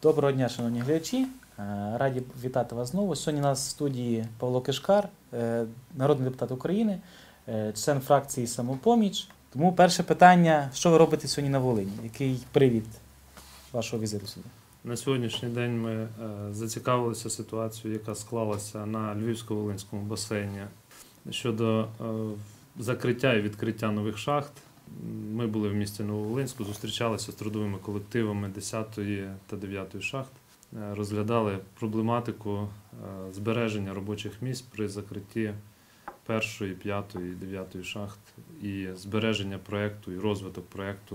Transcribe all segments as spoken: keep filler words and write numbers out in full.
Доброго дня, шановні глядачі. Раді вітати вас знову. Сьогодні у нас в студії Павло Кишкар, народний депутат України, член фракції «Самопоміч». Тому перше питання, що ви робите сьогодні на Волині? Який привід вашого візиту сюди? На сьогоднішній день ми зацікавилися ситуацією, яка склалася на Львівсько-Волинському басейні щодо закриття і відкриття нових шахт. Ми були в місті Нововолинську, зустрічалися з трудовими колективами десятої та дев'ятої шахт, розглядали проблематику збереження робочих місць при закритті першої, п'ятої і дев'ятої шахт і збереження проєкту і розвиток проєкту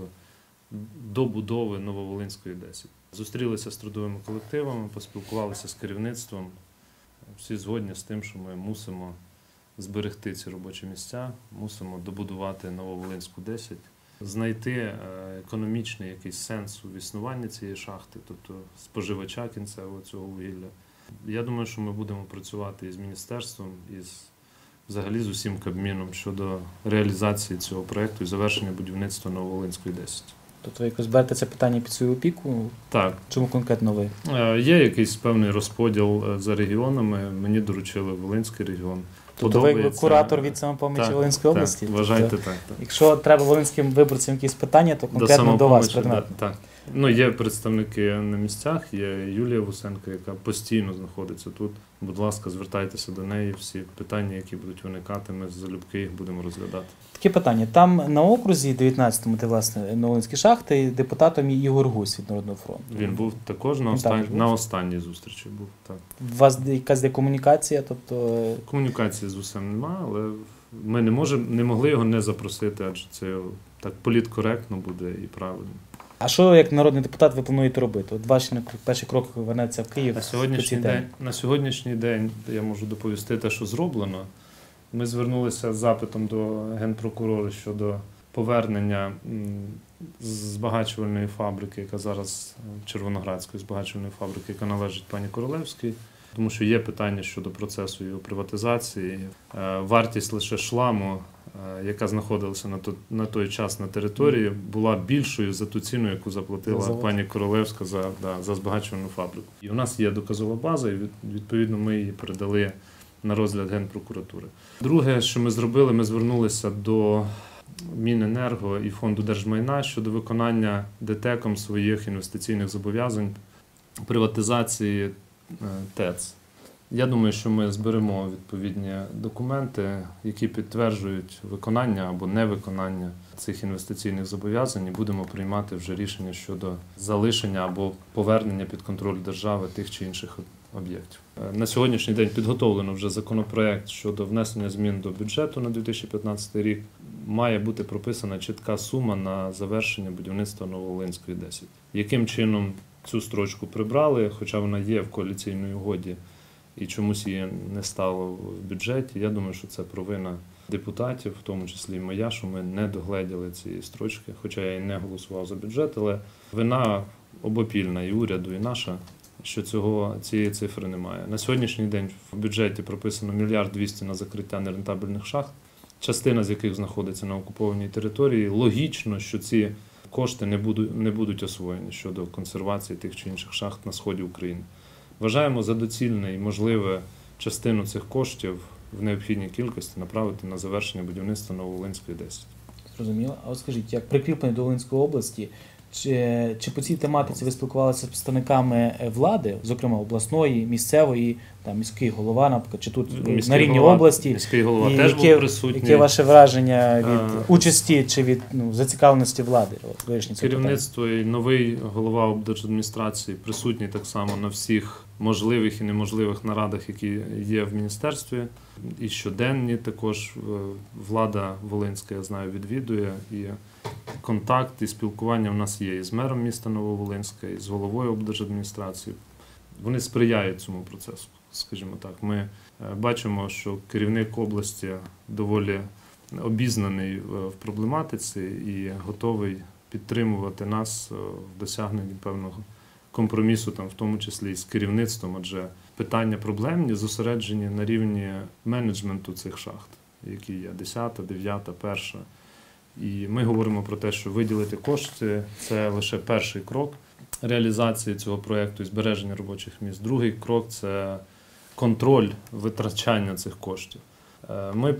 добудови Нововолинської десять. Зустрілися з трудовими колективами, поспілкувалися з керівництвом. Всі згодні з тим, що ми мусимо зберегти ці робочі місця, мусимо добудувати Нововолинську десять, знайти економічний якийсь сенс у існуванні цієї шахти, тобто споживача кінцевого цього вугілля. Я думаю, що ми будемо працювати із міністерством, із взагалі з усім Кабміном щодо реалізації цього проєкту і завершення будівництва Нововолинської десять. Тобто ви якось берете це питання під свою опіку? Так. Чому конкретно ви? Є якийсь певний розподіл за регіонами, мені доручили Волинський регіон. Тобто ви куратор від «Самопомічі» Волинської області? Так, вважайте тобто, так, так. Якщо треба волинським виборцям якісь питання, то конкретно до, до вас предметно? Так. Ну, є представники на місцях, є Юлія Вусенко, яка постійно знаходиться тут. Будь ласка, звертайтеся до неї, всі питання, які будуть виникати, ми залюбки їх будемо розглядати. Таке питання. Там на окрузі дев'ятнадцятому, де, власне, Нововолинські шахти, депутатом є Ігор Гузь від Народного фронту. Він був також на, остан... також на останній зустрічі. Був, так. У вас якась де комунікація? Тобто... Комунікації з Гусем немає, але ми не, можемо, не могли його не запросити, адже це так політкоректно буде і правильно. А що, як народний депутат, ви плануєте робити? От ваші перші кроки вернеться в Київ. На сьогоднішній день, на сьогоднішній день я можу доповісти те, що зроблено. Ми звернулися з запитом до Генпрокурора щодо повернення збагачувальної фабрики, яка зараз Червоноградської збагачувальної фабрики, яка належить пані Королевській. Тому що є питання щодо процесу його приватизації. Вартість лише шламу, яка знаходилася на той, на той час на території, була більшою за ту ціну, яку заплатила Завод. пані Королевська за, да, за збагачувальну фабрику. І у нас є доказова база, і відповідно ми її передали на розгляд Генпрокуратури. Друге, що ми зробили, ми звернулися до Міненерго і Фонду держмайна щодо виконання ДТЕКом своїх інвестиційних зобов'язань приватизації ТЕЦ. Я думаю, що ми зберемо відповідні документи, які підтверджують виконання або невиконання цих інвестиційних зобов'язань, і будемо приймати вже рішення щодо залишення або повернення під контроль держави тих чи інших об'єктів. На сьогоднішній день підготовлено вже законопроект щодо внесення змін до бюджету на дві тисячі п'ятнадцятий рік. Має бути прописана чітка сума на завершення будівництва Нововолинської десять. Яким чином цю строчку прибрали, хоча вона є в коаліційній угоді, і чомусь її не стало в бюджеті. Я думаю, що це провина депутатів, в тому числі і моя, що ми не догледіли цієї строчки, хоча я і не голосував за бюджет, але вина обопільна і уряду, і наша, що цього, цієї цифри немає. На сьогоднішній день в бюджеті прописано мільярд двісті на закриття нерентабельних шахт, частина з яких знаходиться на окупованій території. Логічно, що ці кошти не будуть, не будуть освоєні щодо консервації тих чи інших шахт на сході України. Вважаємо за доцільне і можливе частину цих коштів в необхідній кількості направити на завершення будівництва Нововолинської десять. Зрозуміло. А от скажіть, як прикріплені до Волинської області, чи, чи по цій тематиці ви спілкувалися з представниками влади, зокрема обласної, місцевої, там, міський голова, наприклад, чи тут міський на рівні голова, області? Міський голова і теж яке, був присутній. Яке ваше враження від а, участі чи від ну, зацікавленості влади? Керівництво і новий голова облдержадміністрації присутній так само на всіх можливих і неможливих нарадах, які є в міністерстві. І щоденні також влада Волинська, я знаю, відвідує. І контакт і спілкування в нас є і з мером міста Нововолинська, і з головою облдержадміністрації. Вони сприяють цьому процесу, скажімо так. Ми бачимо, що керівник області доволі обізнаний в проблематиці і готовий підтримувати нас в досягненні певного компромісу, там, в тому числі і з керівництвом, адже питання проблемні зосереджені на рівні менеджменту цих шахт, які є десята, дев'ята, перша. І ми говоримо про те, що виділити кошти – це лише перший крок. реалізації цього проєкту і збереження робочих місць. Другий крок – це контроль витрачання цих коштів. Е, Ми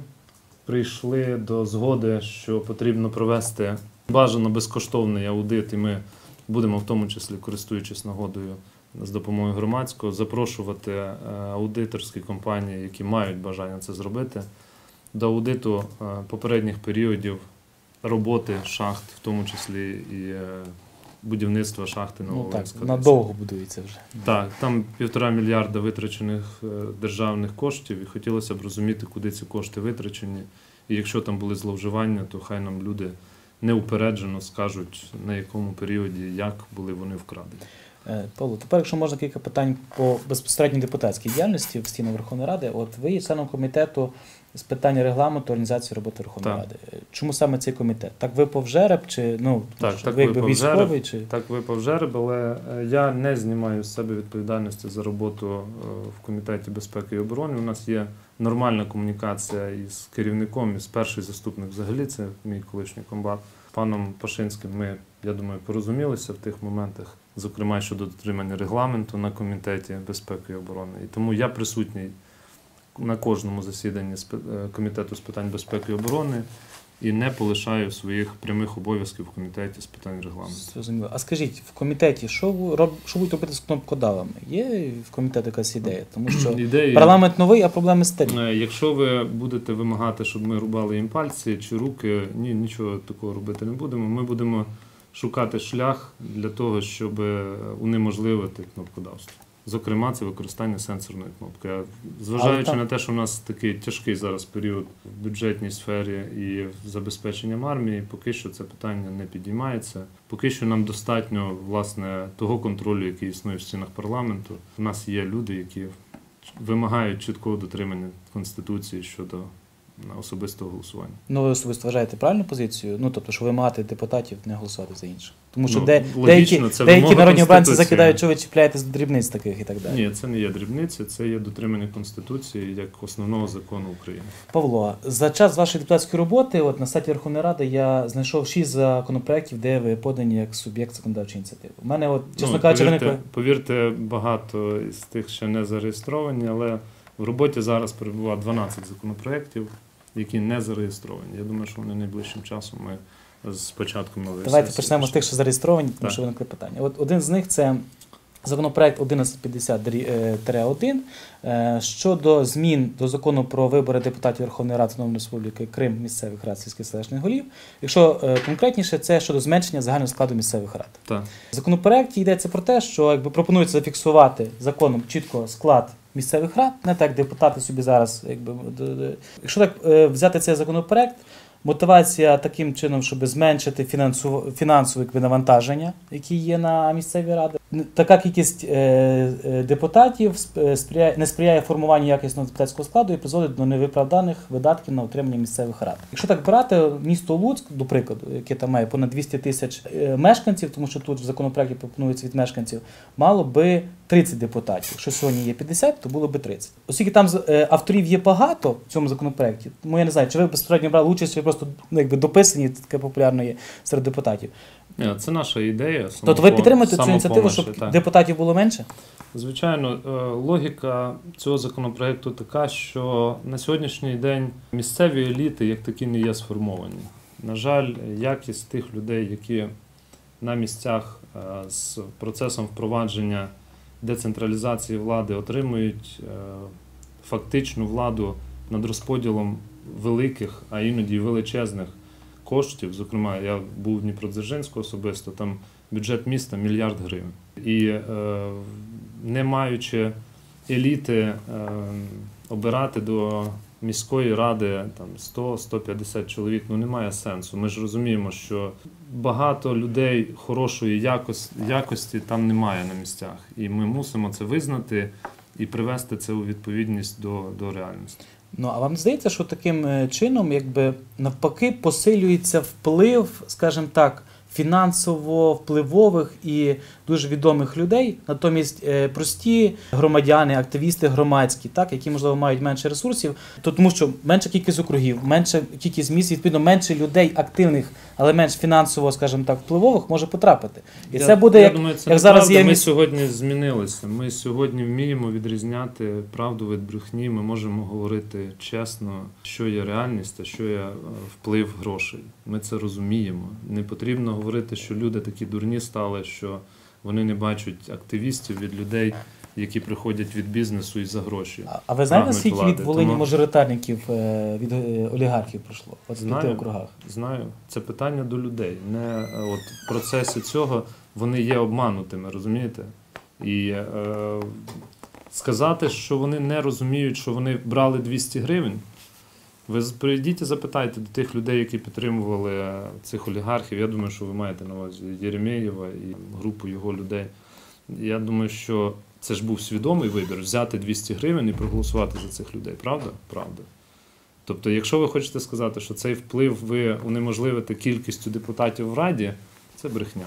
прийшли до згоди, що потрібно провести бажано безкоштовний аудит, і ми будемо, в тому числі, користуючись нагодою з допомогою громадського, запрошувати е, аудиторські компанії, які мають бажання це зробити, до аудиту е, попередніх періодів роботи шахт, в тому числі і е, будівництва шахти Ну так, Нововолинська. надовго будується вже. Так, там півтора мільярда витрачених е, державних коштів, і хотілося б розуміти, куди ці кошти витрачені. І якщо там були зловживання, то хай нам люди неупереджено скажуть, на якому періоді, як були вони вкрадені. Е, Павло, тепер, якщо можна, кілька питань по безпосередньо депутатській діяльності в стінах Верховної Ради. От ви є членом комітету з питань регламенту організації роботи Верховної Так. Ради. Чому саме цей комітет? Так випав жереб, чи ну Так, що так ви якби випав військовий, жереб. чи Так випав жереб, але е, я не знімаю з себе відповідальності за роботу е, в Комітеті безпеки і оборони. У нас є нормальна комунікація із керівником, із перший заступник взагалі, це мій колишній комбат. Паном Пашинським ми, я думаю, порозумілися в тих моментах, зокрема щодо дотримання регламенту на Комітеті безпеки і оборони. І тому я присутній на кожному засіданні з пи- е, Комітету з питань безпеки і оборони і не полишаю своїх прямих обов'язків в Комітеті з питань регламенту. зрозуміло. А скажіть, в комітеті що ви роб... що будуть робити з кнопкодавами? Є в комітеті якась ідея? Тому що Ідея, парламент новий, а проблеми старі. е, якщо ви будете вимагати, щоб ми рубали їм пальці чи руки, ні, нічого такого робити не будемо. Ми будемо шукати шлях для того, щоб унеможливити кнопкодавство. Зокрема, це використання сенсорної кнопки. А Зважаючи там- на те, що в нас такий тяжкий зараз період в бюджетній сфері і забезпеченням армії, поки що це питання не підіймається. Поки що нам достатньо, власне, того контролю, який існує в стінах парламенту. У нас є люди, які вимагають чіткого дотримання Конституції щодо особистого голосування. Ну, ви особисто вважаєте правильну позицію? Ну, тобто, що вимагати депутатів не голосувати за інше. Тому що Ну, де, логічно, деякі, це деякі вимога народні обранці Конституції. закидають, що ви чіпляєтесь до дрібниць таких і так далі. Ні, це не є дрібниці, це є дотримання Конституції як основного закону України. Павло, за час вашої депутатської роботи, от на сайті Верховної Ради я знайшов шість законопроєктів, де ви подані як суб'єкт законодавчої ініціативи. У мене, от, чесно Ну, кажучи, повірте, виникли... повірте, багато з тих ще не зареєстровані, але в роботі зараз перебуває дванадцять законопроєктів, які не зареєстровані. Я думаю, що вони найближчим часом ми з початком нової Давайте сесії почнемо з тих, що зареєстровані, тому Так. що виникли питання. От один з них це законопроект одинадцять п'ятдесят один щодо змін до закону про вибори депутатів Верховної Ради Автономної Республіки Крим, місцевих рад, сільських селищних голів. Якщо е, конкретніше, це щодо зменшення загального складу місцевих рад. Так. В законопроекті йдеться про те, що якби пропонується зафіксувати законом чітко склад місцевих рад, не так депутати собі зараз, якби д- д- якщо так е, взяти цей законопроект, мотивація таким чином, щоб зменшити фінансове фінансове якби, навантаження, які є на місцеві ради. Н- Така кількість е, е, депутатів сп- сприяє, не сприяє формуванню якісного депутатського складу і призводить до невиправданих видатків на утримання місцевих рад. Якщо так брати, місто Луцьк, до прикладу, яке там має понад двісті тисяч е, мешканців, тому що тут в законопроекті пропонується від мешканців, мало би тридцять депутатів. Якщо сьогодні є п'ятдесят, то було би тридцять. Оскільки там з- е, авторів є багато в цьому законопроекті, тому я не знаю, чи ви безпосередньо брали участь, чи ви просто ну, якби дописані, це таке популярно є серед депутатів. Ні, це наша ідея. Тобто ви самопом- підтримуєте цю ініціативу, самопомочі, щоб так. депутатів було менше? Звичайно, е, логіка цього законопроекту така, що на сьогоднішній день місцеві еліти як такі не є сформовані. На жаль, якість тих людей, які на місцях е, з процесом впровадження децентралізації влади отримують е, фактичну владу над розподілом великих, а іноді й величезних коштів. Зокрема, я був в Дніпродзержинську особисто, там бюджет міста мільярд гривень. І е, не маючи еліти е, обирати до міської ради там сто - сто п'ятдесят чоловік, ну немає сенсу. Ми ж розуміємо, що багато людей хорошої якості, якості там немає на місцях. І ми мусимо це визнати і привести це у відповідність до, до реальності. Ну, а вам не здається, що таким е, чином, якби навпаки, посилюється вплив, скажімо так, фінансово впливових і дуже відомих людей, натомість е, прості громадяни, активісти громадські, так, які, можливо, мають менше ресурсів, то тому що менша кількість округів, менша кількість місць, відповідно, менше людей активних, але менш фінансово, скажімо так, впливових може потрапити. І я, це буде, я як, думаю, це як зараз є Ми міс... сьогодні змінилися. Ми сьогодні вміємо відрізняти правду від брехні. Ми можемо говорити чесно, що є реальність, а що є е, вплив грошей. Ми це розуміємо. Не потрібно говорити, що люди такі дурні стали, що вони не бачать активістів від людей, які приходять від бізнесу і за гроші. А, а ви знаєте, прагнуть скільки влади. від Волині Тому- мажоритарників, е, від е, олігархів пройшло? От в п'яти Знаю. округах. Знаю, це питання до людей. Не е, от в процесі цього вони є обманутими, розумієте? І е, сказати, що вони не розуміють, що вони брали двісті гривень. Ви з- прийдіть і запитайте до тих людей, які підтримували е, цих олігархів. Я думаю, що ви маєте на увазі Єремєєва і групу його людей. Я думаю, що це ж був свідомий вибір взяти двісті гривень і проголосувати за цих людей. Правда? Правда. Тобто, якщо ви хочете сказати, що цей вплив ви унеможливите кількістю депутатів в Раді, це брехня.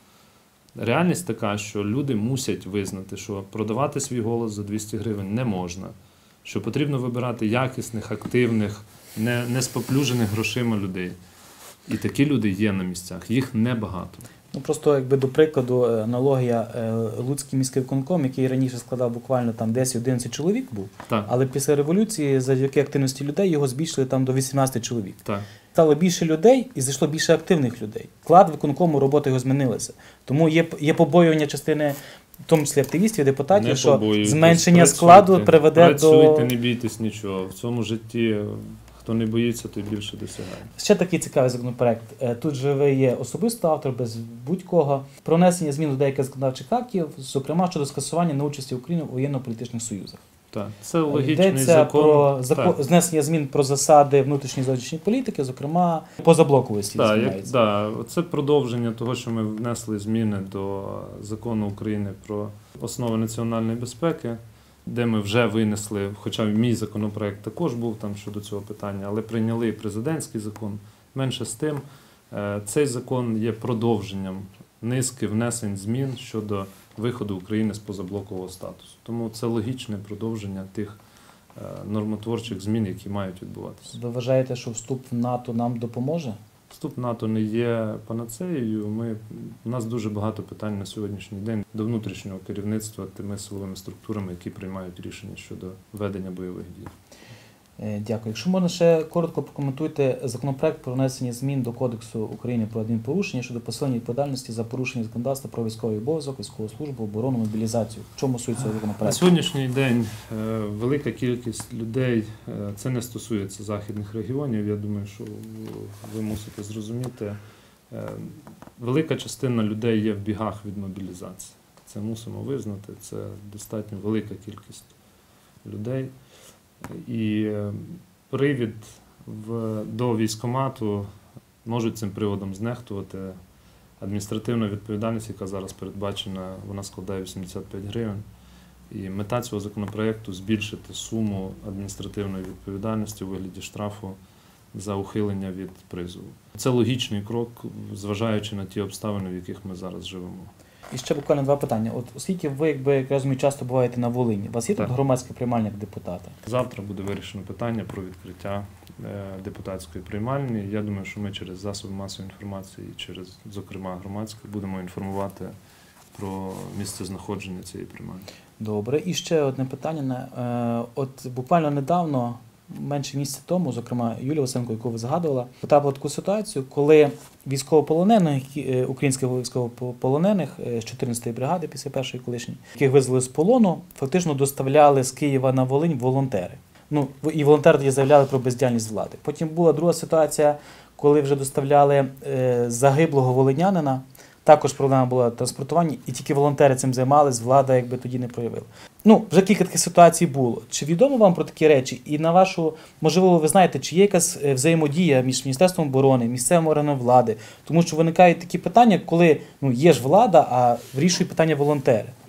Реальність така, що люди мусять визнати, що продавати свій голос за двісті гривень не можна, що потрібно вибирати якісних, активних, не, не споплюжених грошима людей. І такі люди є на місцях, їх небагато. Ну просто якби до прикладу е, аналогія е, Луцький міський виконком, який раніше складав буквально там десять-одинадцять чоловік був, Так, але після революції завдяки активності людей його збільшили там до вісімнадцяти чоловік. так. Стало більше людей і зайшло більше активних людей. Склад виконкому, роботи його змінилися. Тому є, є побоювання частини, в тому числі активістів, депутатів, Не що побоюйтесь, зменшення працюйте, складу приведе Працюйте, до... не бійтесь нічого. В цьому житті, хто не боїться, той більше досягає. Ще такий цікавий законопроект. Е, Тут же ви є особисто автор, без будь-кого. Про внесення змін до деяких законодавчих актів, зокрема щодо скасування неучасті України у воєнно-політичних союзах. Так, це логічний Йдеться закон. про закон, Так. знесення змін про засади внутрішньої і зовнішньої політики, зокрема позаблоковості. Так, як, зміняється. да, це продовження того, що ми внесли зміни до Закону України про основи національної безпеки, де ми вже винесли, хоча мій законопроект також був там щодо цього питання, але прийняли і президентський закон. Менше з тим, е, цей закон є продовженням низки внесень змін щодо виходу України з позаблокового статусу. Тому це логічне продовження тих е, нормотворчих змін, які мають відбуватися. Ви вважаєте, що вступ в НАТО нам допоможе? Вступ в НАТО не є панацеєю. Ми, у нас дуже багато питань на сьогоднішній день до внутрішнього керівництва тими силовими структурами, які приймають рішення щодо ведення бойових дій. Е, Дякую. Якщо можна ще коротко прокоментуйте законопроект про внесення змін до Кодексу України про адмінпорушення щодо посилення відповідальності за порушення законодавства про військовий обов'язок, військову службу, оборону, мобілізацію. В чому суть цього На законопроекту? сьогоднішній день е, велика кількість людей, е, це не стосується західних регіонів, я думаю, що ви мусите зрозуміти, е, велика частина людей є в бігах від мобілізації. Це мусимо визнати, це достатньо велика кількість людей. І е, привід в, до військкомату можуть цим приводом знехтувати. Адміністративна відповідальність, яка зараз передбачена, вона складає вісімдесят п'ять гривень. І мета цього законопроекту – збільшити суму адміністративної відповідальності у вигляді штрафу за ухилення від призову. Це логічний крок, зважаючи на ті обставини, в яких ми зараз живемо. І ще буквально два питання. От оскільки ви, якби, як я розумію, часто буваєте на Волині, у вас є Так. тут громадське приймальня як депутата? Завтра буде вирішено питання про відкриття е, депутатської приймальні. Я думаю, що ми через засоби масової інформації, і через, зокрема, громадське, будемо інформувати про місце знаходження цієї приймальні. Добре. І ще одне питання. Е, От буквально недавно, менше місяця тому, зокрема, Юлія Василенко, яку ви згадувала, потрапила в таку ситуацію, коли військовополонених, які- е, українських військовополонених е, з чотирнадцятої бригади після першої колишньої, яких визвали з полону, фактично доставляли з Києва на Волинь волонтери. Ну, і волонтери тоді заявляли про бездіяльність влади. Потім була друга ситуація, коли вже доставляли е, загиблого волинянина. Також проблема була транспортування, і тільки волонтери цим займались, влада якби тоді не проявила. Ну, вже кілька таких ситуацій було. Чи відомо вам про такі речі? І на вашу, можливо, ви знаєте, чи є якась е, взаємодія між Міністерством оборони, місцевим органом влади? Тому що виникають такі питання, коли ну, є ж влада, а вирішують питання волонтери.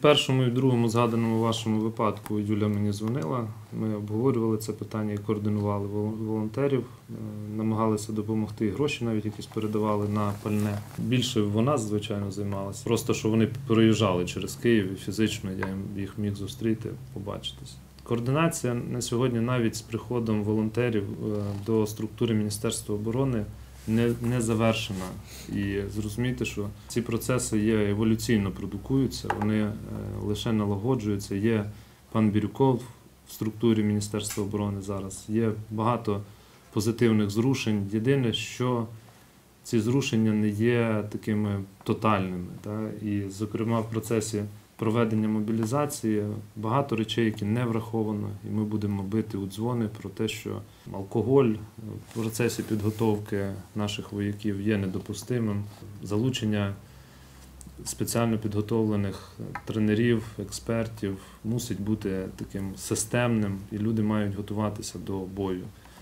першому і в другому згаданому вашому випадку Юля мені дзвонила. Ми обговорювали це питання і координували вол- волонтерів, е, намагалися допомогти, і гроші навіть якісь передавали на пальне. Більше вона, звичайно, займалася. Просто, що вони проїжджали через Київ і фізично я їм- їх міг зустріти, побачитись. Координація на сьогодні навіть з приходом волонтерів е, до структури Міністерства оборони не, не завершена. І зрозумійте, що ці процеси є еволюційно продукуються, вони е, лише налагоджуються. Є пан Бірюков в структурі Міністерства оборони зараз, є багато позитивних зрушень. Єдине, що ці зрушення не є такими тотальними. Та? І, зокрема, в процесі проведення мобілізації багато речей, які не враховано, і ми будемо бити у дзвони про те, що алкоголь в процесі підготовки наших вояків є недопустимим. Залучення спеціально підготовлених тренерів, експертів мусить бути таким системним, і люди мають готуватися до бою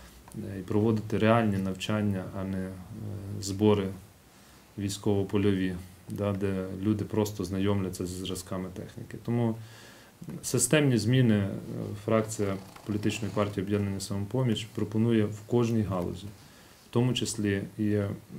і проводити реальні навчання, а не е, збори військово-польові, да, де люди просто знайомляться з зразками техніки. Тому системні зміни е, фракція політичної партії «Об'єднання «Самопоміч» пропонує в кожній галузі, в тому числі і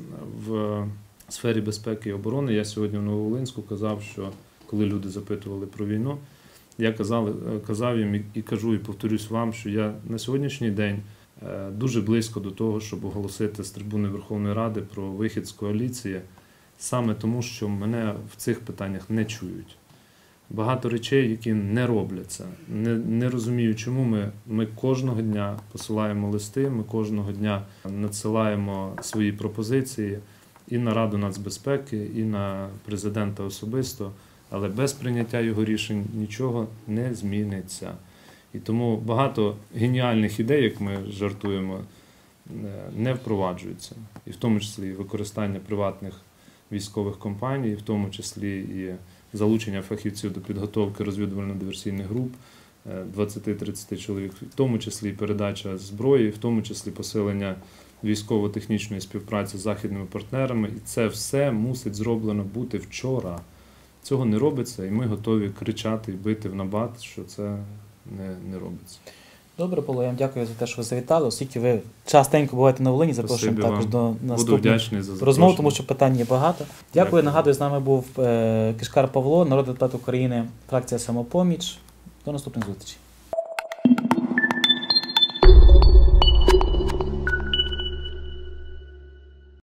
в сфері безпеки і оборони. Я сьогодні в Нововолинську казав, що коли люди запитували про війну, я казав, казав їм і- і кажу, і повторюсь вам, що я на сьогоднішній день е, дуже близько до того, щоб оголосити з трибуни Верховної Ради про вихід з коаліції, саме тому, що мене в цих питаннях не чують. Багато речей, які не робляться. Не, не розумію, чому ми, ми кожного дня посилаємо листи, ми кожного дня надсилаємо свої пропозиції і на Раду нацбезпеки, і на президента особисто, але без прийняття його рішень нічого не зміниться. І тому багато геніальних ідей, як ми жартуємо, не впроваджуються. І в тому числі і використання приватних військових компаній, в тому числі і залучення фахівців до підготовки розвідувально-диверсійних груп, двадцять-тридцять чоловік, в тому числі і передача зброї, в тому числі посилення військово-технічної співпраці з західними партнерами. І це все мусить зроблено бути вчора. Цього не робиться, і ми готові кричати і бити в набат, що це не, не робиться. Добре, Павло, я вам дякую за те, що ви завітали. Оскільки ви частенько буваєте на Волині, запрошуємо Спасибі також вам. до Буду наступних вдячний за розмов, запрошення. тому що питань є багато. Дякую. Дякую. Нагадую, з нами був е, Кишкар Павло, народний депутат України, фракція «Самопоміч». До наступних зустрічей.